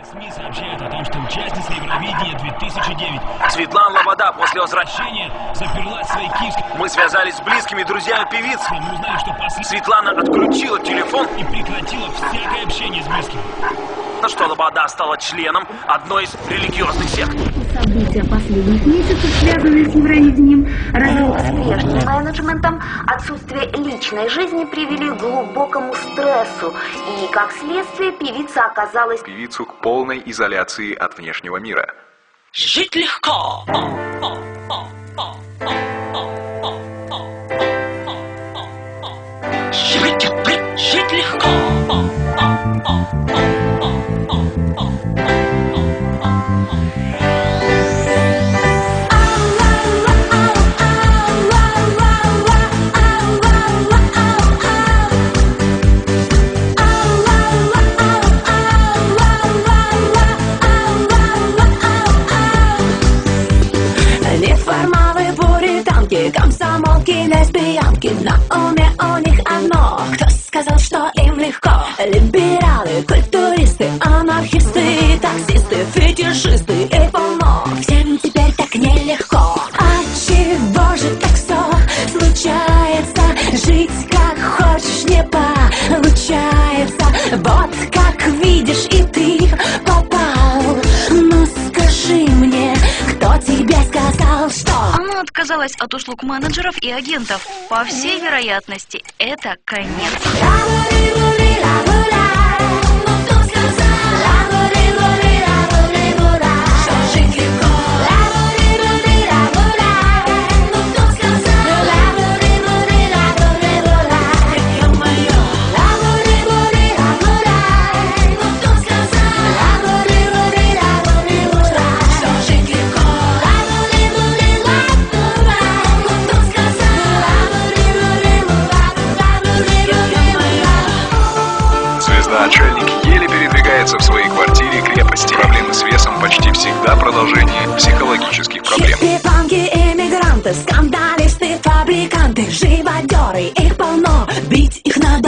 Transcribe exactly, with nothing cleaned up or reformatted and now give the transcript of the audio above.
СМИ сообщают о том, что участница Евровидения две тысячи девять Светлана Лобода после возвращения заперлась в своей киевской... Мы связались с близкими друзьями певицы. Мы узнали, что после... Светлана отключила телефон и прекратила всякое общение с близкими. На что Лобода стала членом одной из религиозных сект. События последних месяцев, связанные с Евровидением, разрыв с прежним менеджментом, отсутствие личной жизни привели к глубокому стрессу. И, как следствие, певица оказалась... Певицу к полной изоляции от внешнего мира. Жить легко. Жить, жить легко. Неформалы, пуританки, комсомолки, лесбиянки. На уме у них одно. Кто сказал, что им легко? Либералы, культуристы, анархисты, таксисты, фетишисты и полно. Всем теперь так нелегко. А чего же так все случается? Жить как хочешь не получается. Вот как видишь и ты попал. Ну скажи мне, кто тебе сказал, что... Она отказалась от услуг менеджеров и агентов. По всей вероятности, это конец. Отшельник еле передвигается в своей квартире крепости. Проблемы с весом почти всегда продолжение психологических проблем. Хиппи-панки, эмигранты, скандалисты, фабриканты, живодеры, их полно, бить их надо.